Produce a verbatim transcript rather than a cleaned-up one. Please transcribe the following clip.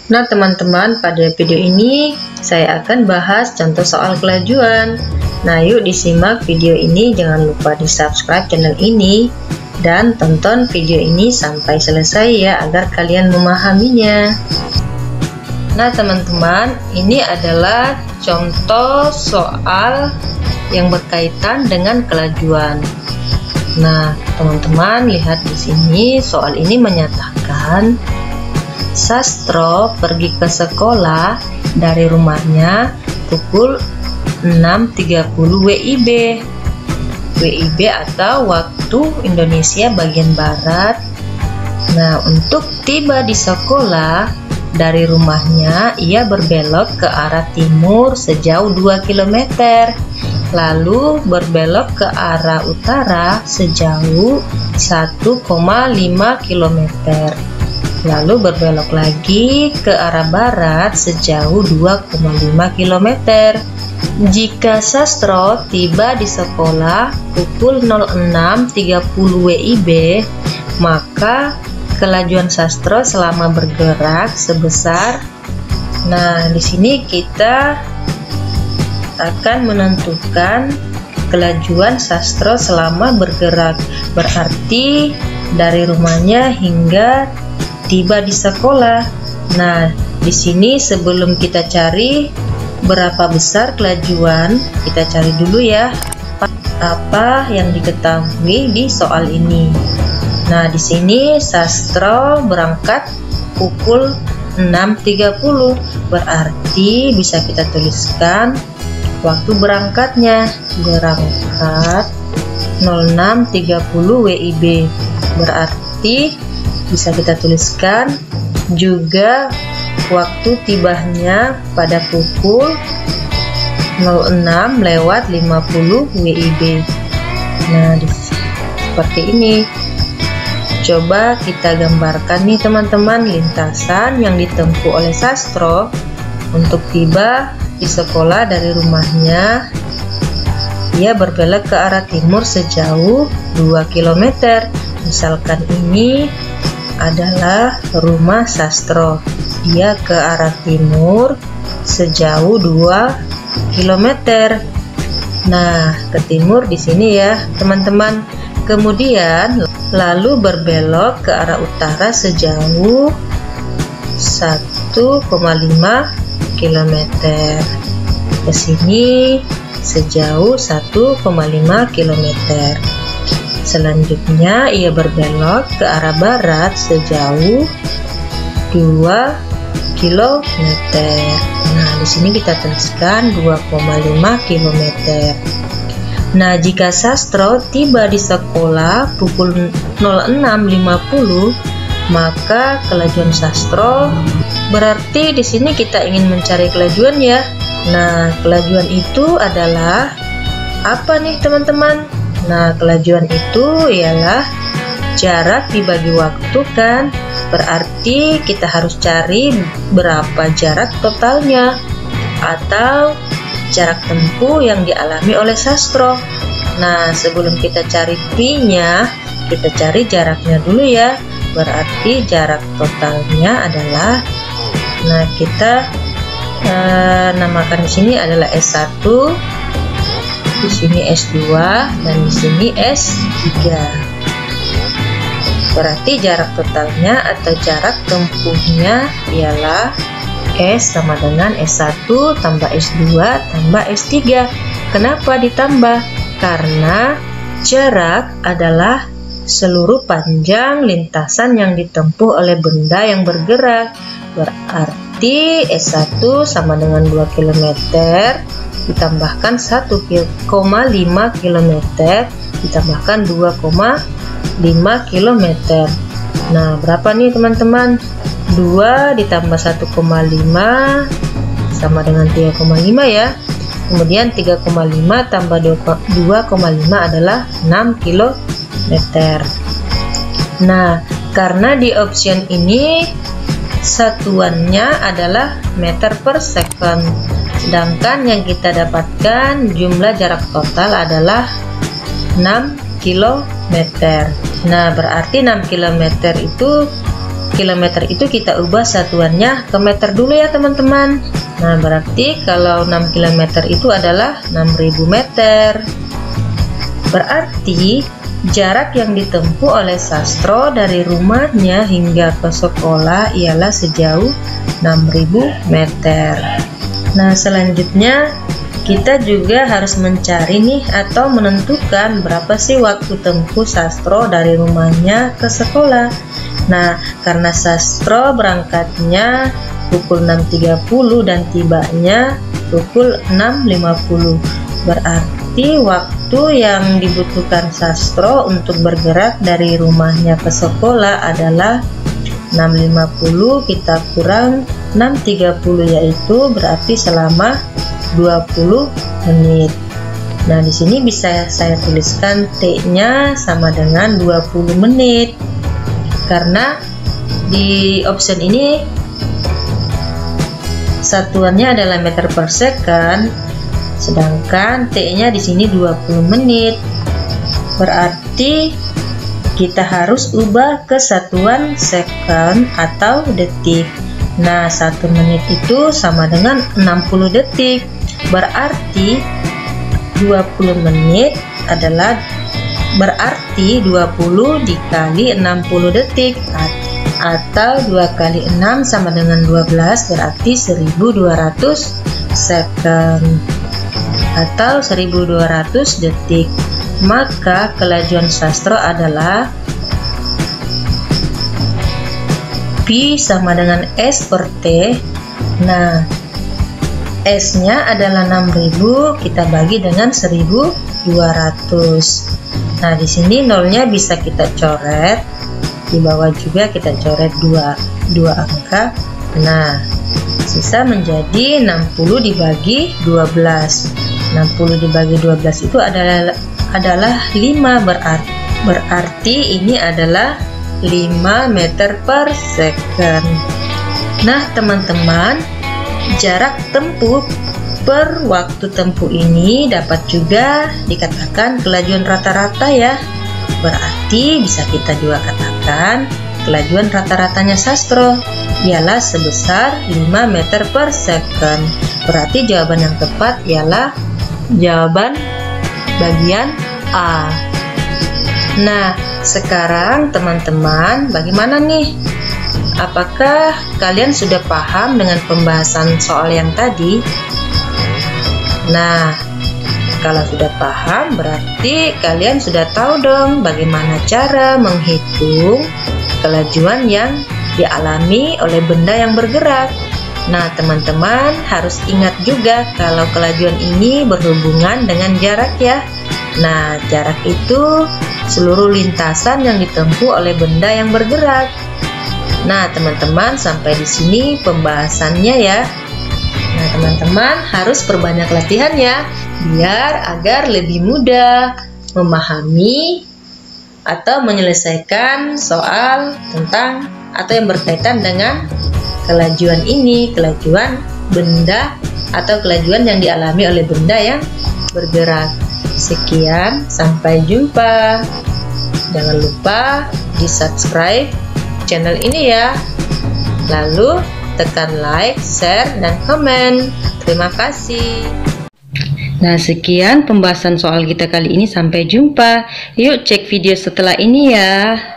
Nah teman-teman, pada video ini saya akan bahas contoh soal kelajuan. Nah yuk disimak video ini, jangan lupa di subscribe channel ini dan tonton video ini sampai selesai ya, agar kalian memahaminya. Nah teman-teman, ini adalah contoh soal yang berkaitan dengan kelajuan. Nah teman-teman, lihat di sini, soal ini menyatakan Sastro pergi ke sekolah dari rumahnya pukul enam tiga puluh W I B. W I B atau waktu Indonesia bagian barat. Nah, untuk tiba di sekolah dari rumahnya, ia berbelok ke arah timur sejauh dua kilometer, lalu berbelok ke arah utara sejauh satu koma lima kilometer, lalu berbelok lagi ke arah barat sejauh dua koma lima kilometer. Jika Sastro tiba di sekolah pukul nol enam tiga puluh W I B, maka kelajuan Sastro selama bergerak sebesar. Nah, di sini kita akan menentukan kelajuan Sastro selama bergerak, berarti dari rumahnya hingga tiba di sekolah. Nah, di sini sebelum kita cari berapa besar kelajuan, kita cari dulu ya apa, apa yang diketahui di soal ini. Nah, di sini Sastro berangkat pukul enam tiga puluh, berarti bisa kita tuliskan waktu berangkatnya, berangkat nol enam tiga puluh W I B, berarti bisa kita tuliskan juga waktu tibanya pada pukul nol enam lewat lima puluh W I B. Nah, seperti ini. Coba kita gambarkan nih teman-teman, lintasan yang ditempuh oleh Sastro untuk tiba di sekolah dari rumahnya. Ia berbelok ke arah timur sejauh dua kilometer. Misalkan ini adalah rumah Sastro, ia ke arah timur sejauh dua kilometer. Nah, ke timur di sini ya teman-teman. Kemudian lalu berbelok ke arah utara sejauh satu koma lima kilometer. Ke sini sejauh satu koma lima kilometer. Selanjutnya ia berbelok ke arah barat sejauh dua kilometer. Nah, di sini kita tuliskan dua koma lima kilometer. Nah, jika Sastro tiba di sekolah pukul nol enam lima puluh, maka kelajuan Sastro, berarti di sini kita ingin mencari kelajuan ya. Nah, kelajuan itu adalah apa nih teman-teman? Nah, kelajuan itu ialah jarak dibagi waktu kan, berarti kita harus cari berapa jarak totalnya atau jarak tempuh yang dialami oleh Sastro. Nah, sebelum kita cari P-nya, kita cari jaraknya dulu ya. Berarti jarak totalnya adalah, nah kita eh, namakan di sini adalah S satu, di sini S dua, dan di sini S tiga. Berarti jarak totalnya atau jarak tempuhnya ialah S sama dengan S satu tambah S dua tambah S tiga. Kenapa ditambah? Karena jarak adalah seluruh panjang lintasan yang ditempuh oleh benda yang bergerak. Berarti S satu sama dengan dua kilometer ditambahkan satu koma lima kilometer ditambahkan dua koma lima kilometer. Nah, berapa nih teman-teman? dua ditambah satu koma lima sama dengan tiga koma lima ya. Kemudian tiga koma lima tambah dua koma lima adalah enam kilometer. Nah, karena di option ini satuannya adalah meter per second, sedangkan yang kita dapatkan jumlah jarak total adalah enam kilometer. Nah, berarti enam kilometer itu kilometer itu kita ubah satuannya ke meter dulu ya teman-teman. Nah, berarti kalau enam kilometer itu adalah enam ribu meter. Berarti jarak yang ditempuh oleh Sastro dari rumahnya hingga ke sekolah ialah sejauh enam ribu meter. Nah, selanjutnya kita juga harus mencari nih atau menentukan berapa sih waktu tempuh Sastro dari rumahnya ke sekolah. Nah, karena Sastro berangkatnya pukul enam tiga puluh dan tibanya pukul enam lima puluh, berarti waktu yang dibutuhkan Sastro untuk bergerak dari rumahnya ke sekolah adalah enam lima puluh kita kurang enam tiga puluh, yaitu berarti selama dua puluh menit. Nah, di sini bisa saya tuliskan T-nya sama dengan dua puluh menit. Karena di option ini satuannya adalah meter per second, sedangkan T-nya di sini dua puluh menit. Berarti kita harus ubah ke satuan second atau detik. Nah, satu menit itu sama dengan enam puluh detik. Berarti dua puluh menit adalah berarti dua puluh dikali enam puluh detik, atau dua kali enam sama dengan dua belas, berarti seribu dua ratus second atau seribu dua ratus detik. Maka kelajuan Sastro adalah P sama dengan S per T. Nah, S-nya adalah enam ribu, kita bagi dengan seribu dua ratus. Nah, di sini nolnya bisa kita coret, di bawah juga kita coret dua, dua angka. Nah, sisa menjadi enam puluh dibagi dua belas. enam puluh dibagi dua belas itu adalah adalah lima, berarti berarti ini adalah lima meter per second. Nah, teman-teman, jarak tempuh per waktu tempuh ini dapat juga dikatakan kelajuan rata-rata ya. Berarti bisa kita juga katakan kelajuan rata-ratanya Sastro ialah sebesar lima meter per second. Berarti jawaban yang tepat ialah jawaban bagian A. Nah, sekarang teman-teman, bagaimana nih? Apakah kalian sudah paham dengan pembahasan soal yang tadi? Nah, kalau sudah paham berarti kalian sudah tahu dong bagaimana cara menghitung kelajuan yang dialami oleh benda yang bergerak. Nah, teman-teman harus ingat juga kalau kelajuan ini berhubungan dengan jarak ya. Nah, jarak itu seluruh lintasan yang ditempuh oleh benda yang bergerak. Nah, teman-teman, sampai di sini pembahasannya ya. Nah, teman-teman harus perbanyak latihan ya, biar agar lebih mudah memahami atau menyelesaikan soal tentang atau yang berkaitan dengan kelajuan ini, kelajuan benda atau kelajuan yang dialami oleh benda yang bergerak. Sekian, sampai jumpa. Jangan lupa di subscribe channel ini ya, lalu tekan like, share, dan komen. Terima kasih. Nah, sekian pembahasan soal kita kali ini, sampai jumpa. Yuk cek video setelah ini ya.